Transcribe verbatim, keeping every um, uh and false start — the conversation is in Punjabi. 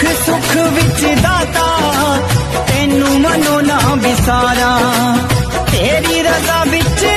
सुख विच दाता तेनू मनो ना विसारा, तेरी रजा विच